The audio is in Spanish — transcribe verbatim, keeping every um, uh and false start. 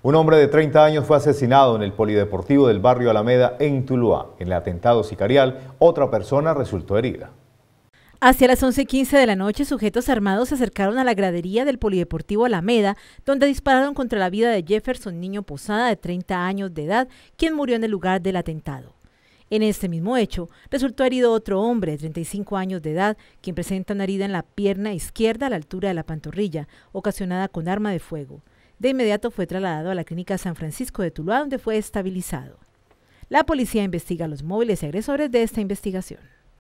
Un hombre de treinta años fue asesinado en el polideportivo del barrio Alameda en Tuluá. En el atentado sicarial, otra persona resultó herida. Hacia las once y quince de la noche, sujetos armados se acercaron a la gradería del polideportivo Alameda, donde dispararon contra la vida de Jefferson Niño Posada, de treinta años de edad, quien murió en el lugar del atentado. En este mismo hecho, resultó herido otro hombre de treinta y cinco años de edad, quien presenta una herida en la pierna izquierda a la altura de la pantorrilla, ocasionada con arma de fuego. De inmediato fue trasladado a la clínica San Francisco de Tuluá, donde fue estabilizado. La policía investiga los móviles y agresores de esta investigación.